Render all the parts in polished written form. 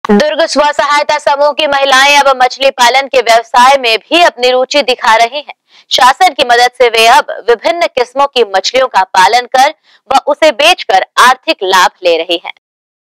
दुर्ग स्व सहायता समूह की महिलाएं अब मछली पालन के व्यवसाय में भी अपनी रुचि दिखा रही हैं। शासन की मदद से वे अब विभिन्न किस्मों की मछलियों का पालन कर व उसे बेचकर आर्थिक लाभ ले रही हैं।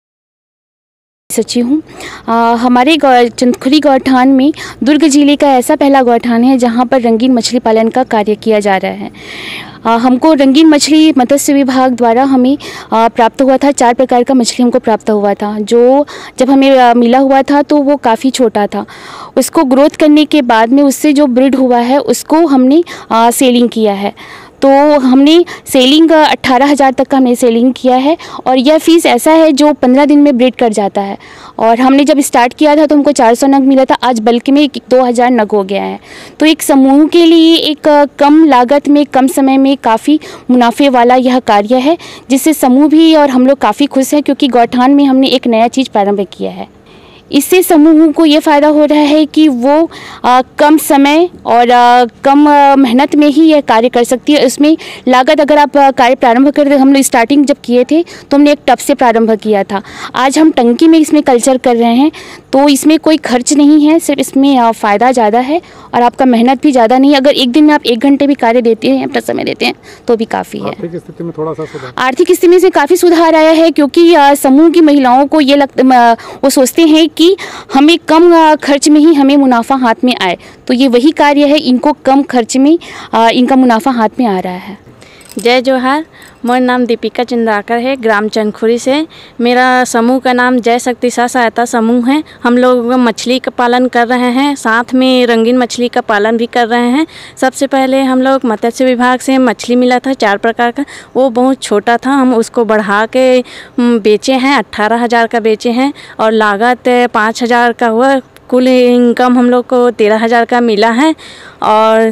सची हूँ। हमारे चंदखुरी गौठान में दुर्ग जिले का ऐसा पहला गौठान है जहाँ पर रंगीन मछली पालन का कार्य किया जा रहा है। हमको रंगीन मछली मत्स्य विभाग द्वारा हमें प्राप्त हुआ था। 4 प्रकार का मछली हमको प्राप्त हुआ था, जो जब हमें मिला हुआ था तो वो काफ़ी छोटा था। उसको ग्रोथ करने के बाद में उससे जो ब्रीड हुआ है उसको हमने सेलिंग किया है। तो हमने सेलिंग 18,000 तक का हमने सेलिंग किया है और यह फ़ीस ऐसा है जो 15 दिन में ब्रीड कर जाता है। और हमने जब स्टार्ट किया था तो हमको 400 नग मिला था, आज बल्क में 2,000 नग हो गया है। तो एक समूह के लिए एक कम लागत में कम समय में काफ़ी मुनाफे वाला यह कार्य है, जिससे समूह भी और हम लोग काफ़ी खुश हैं, क्योंकि गौठान में हमने एक नया चीज़ प्रारंभ किया है। इससे समूह को ये फ़ायदा हो रहा है कि वो कम समय और कम मेहनत में ही यह कार्य कर सकती है। इसमें लागत अगर आप कार्य प्रारंभ कर हम लोग स्टार्टिंग जब किए थे तो हमने एक टब से प्रारंभ किया था। आज हम टंकी में इसमें कल्चर कर रहे हैं, तो इसमें कोई खर्च नहीं है, सिर्फ इसमें फ़ायदा ज़्यादा है और आपका मेहनत भी ज़्यादा नहीं है। अगर एक दिन में आप 1 घंटे भी कार्य देते हैं, अपना समय देते हैं तो भी काफ़ी है। आर्थिक स्थिति में थोड़ा सा सुधार, आर्थिक स्थिति में काफ़ी सुधार आया है, क्योंकि समूह की महिलाओं को ये वो सोचते हैं कि हमें कम खर्च में ही हमें मुनाफा हाथ में आए, तो ये वही कार्य है, इनको कम खर्च में इनका मुनाफा हाथ में आ रहा है। जय जोहार। मेरा नाम दीपिका चंद्राकर है, ग्राम चंदखुरी से। मेरा समूह का नाम जय शक्ति स्व सहायता समूह है। हम लोग मछली का पालन कर रहे हैं, साथ में रंगीन मछली का पालन भी कर रहे हैं। सबसे पहले हम लोग मत्स्य विभाग से मछली मिला था 4 प्रकार का, वो बहुत छोटा था, हम उसको बढ़ा के बेचे हैं, 18,000 का बेचे हैं और लागत 5,000 का हुआ। कुल इनकम हम लोग को 13,000 का मिला है और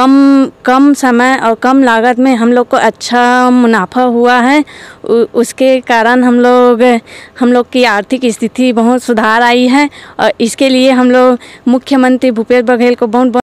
कम समय और कम लागत में हम लोग को अच्छा मुनाफा हुआ है। उसके कारण हम लोग की आर्थिक स्थिति बहुत सुधार आई है और इसके लिए हम लोग मुख्यमंत्री भूपेश बघेल को बहुत